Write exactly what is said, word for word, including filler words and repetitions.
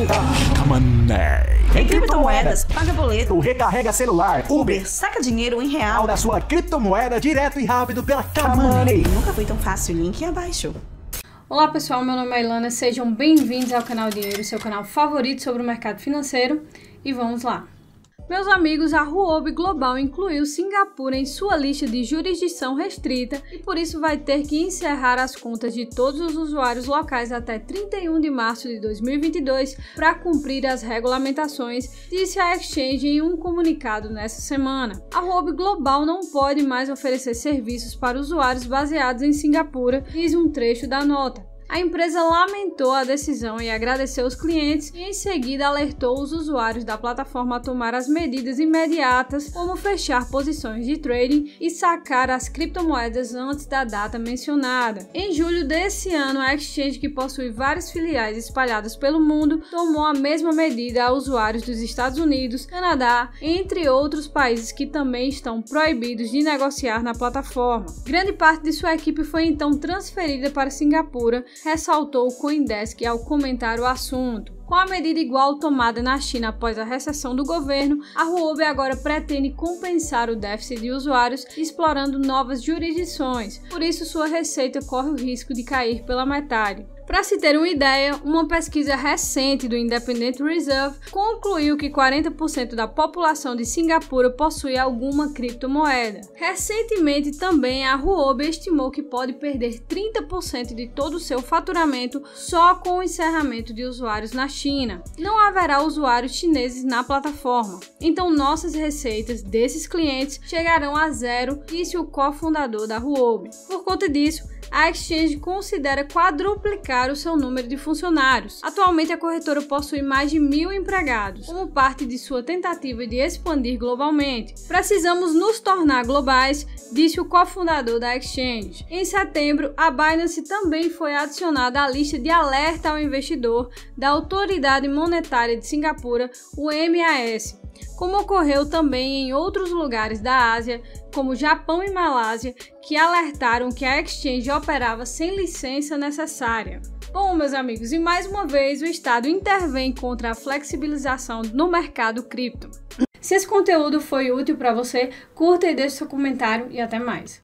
Money. Em criptomoedas, paga boleto, Recarrega celular, Uber, saca dinheiro em real da sua criptomoeda direto e rápido pela Money. Nunca foi tão fácil, link abaixo. Olá pessoal, meu nome é Ilana, sejam bem-vindos ao canal Dinheiro, seu canal favorito sobre o mercado financeiro, e vamos lá. Meus amigos, a Huobi Global incluiu Singapura em sua lista de jurisdição restrita e por isso vai ter que encerrar as contas de todos os usuários locais até trinta e um de março de dois mil e vinte e dois para cumprir as regulamentações, disse a exchange em um comunicado nesta semana. A Huobi Global não pode mais oferecer serviços para usuários baseados em Singapura, diz um trecho da nota. A empresa lamentou a decisão e agradeceu os clientes e em seguida alertou os usuários da plataforma a tomar as medidas imediatas, como fechar posições de trading e sacar as criptomoedas antes da data mencionada. Em julho desse ano, a exchange, que possui várias filiais espalhadas pelo mundo, tomou a mesma medida a usuários dos Estados Unidos, Canadá, entre outros países que também estão proibidos de negociar na plataforma. Grande parte de sua equipe foi então transferida para Singapura, ressaltou o CoinDesk ao comentar o assunto. Com a medida igual tomada na China após a recessão do governo, a Huobi agora pretende compensar o déficit de usuários explorando novas jurisdições, por isso sua receita corre o risco de cair pela metade. Para se ter uma ideia, uma pesquisa recente do Independent Reserve concluiu que quarenta por cento da população de Singapura possui alguma criptomoeda. Recentemente também a Huobi estimou que pode perder trinta por cento de todo o seu faturamento só com o encerramento de usuários na China. Não haverá usuários chineses na plataforma, então nossas receitas desses clientes chegarão a zero, disse o cofundador da Huobi. Por conta disso, a exchange considera quadruplicar o seu número de funcionários. Atualmente a corretora possui mais de mil empregados, como parte de sua tentativa de expandir globalmente. Precisamos nos tornar globais, disse o cofundador da exchange. Em setembro, a Binance também foi adicionada à lista de alerta ao investidor da Autoridade Monetária de Singapura, o M A S. Como ocorreu também em outros lugares da Ásia, como Japão e Malásia, que alertaram que a exchange operava sem licença necessária. Bom, meus amigos, e mais uma vez o Estado intervém contra a flexibilização no mercado cripto. Se esse conteúdo foi útil para você, curta e deixe seu comentário e até mais.